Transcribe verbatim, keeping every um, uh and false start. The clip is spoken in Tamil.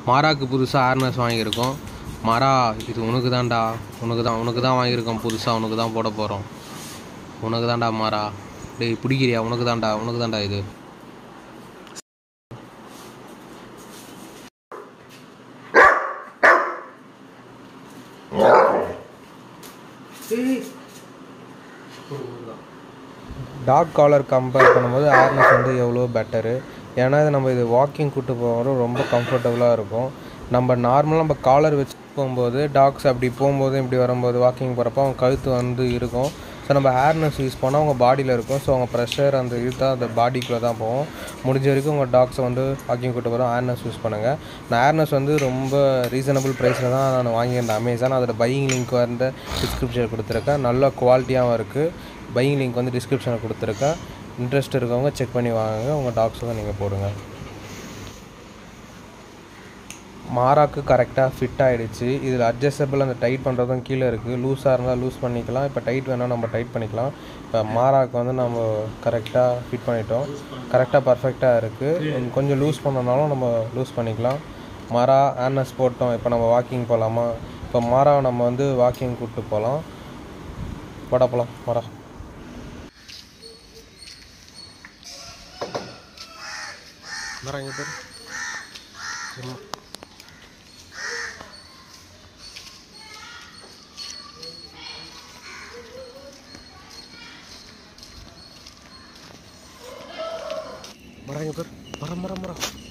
மாராக்கு புதுசாக ஹேர்னஸ் வாங்கியிருக்கோம். மாரா, இது உனக்கு தான்டா, உனக்கு தான் உனக்கு தான் வாங்கியிருக்கோம் புதுசாக, உனக்கு தான் போட போகிறோம். உனக்கு தான்டா மாரா. டேய் பிடிக்கிறியா? உனக்கு தான்டா, உனக்கு தான்டா இது. டாக் காலர் கம்பேர் பண்ணும்போது ஹேர்னஸ் வந்து எவ்வளோ பெட்டரு. ஏன்னா இது நம்ம இது வாக்கிங் கூப்பிட்டு போகிறது ரொம்ப கம்ஃபர்டபுளாக இருக்கும். நம்ம நார்மலாக நம்ம காலர் வச்சு போகும்போது டாக்ஸ் அப்படி போகும்போது இப்படி வரும்போது வாக்கிங் போகிறப்போ அவங்க கழுத்து வந்து இருக்கும். ஸோ நம்ம ஹேர்னஸ் யூஸ் பண்ணால் அவங்க பாடியில் இருக்கும். ஸோ அவங்க ப்ரெஷர் அந்த இதுதான் அந்த பாடிக்குள்ளே தான் போகும். முடிஞ்ச வரைக்கும் உங்கள் டாக்ஸை வந்து வாக்கிங் கூப்பிட்டு போகிறோம் ஹேர்னஸ் யூஸ் பண்ணுங்கள். நான் ஹேர்னஸ் வந்து ரொம்ப ரீசனபிள் ப்ரைஸில் தான் நான் வாங்கியிருந்தேன் அமேசான். அதோட பையிங் லிங்க் வந்து டிஸ்கிரிப்ஷனில் கொடுத்துருக்கேன். நல்ல குவாலிட்டியாகவும் இருக்குது. பையிங் லிங்க் வந்து டிஸ்கிரிப்ஷனில் கொடுத்துருக்கேன். இன்ட்ரெஸ்ட் இருக்கவங்க செக் பண்ணி வாங்குங்க. உங்கள் டாக்ஸுக்கும் நீங்கள் போடுங்க. மாராக்கு கரெக்டாக ஃபிட் ஆகிடுச்சு. இதில் அட்ஜஸ்டபிள் அந்த டைட் பண்ணுறதும் கீழே இருக்குது. லூஸாக இருந்தால் லூஸ் பண்ணிக்கலாம். இப்போ டைட் வேணால் நம்ம டைட் பண்ணிக்கலாம். இப்போ மாராக்கு வந்து நம்ம கரெக்டாக ஃபிட் பண்ணிட்டோம். கரெக்டாக பர்ஃபெக்டாக இருக்குது. கொஞ்சம் லூஸ் பண்ணனாலும் நம்ம லூஸ் பண்ணிக்கலாம். மாரா ஹேர்னஸ் போட்டோம். இப்போ நம்ம வாக்கிங் போகலாமா? இப்போ மாராவை நம்ம வந்து வாக்கிங் கூப்பிட்டு போகலாம். போட போகலாம் மாரா. மாரா இங்கே பேர் மரம் இங்கே பேர் மரம் மரம் மரம்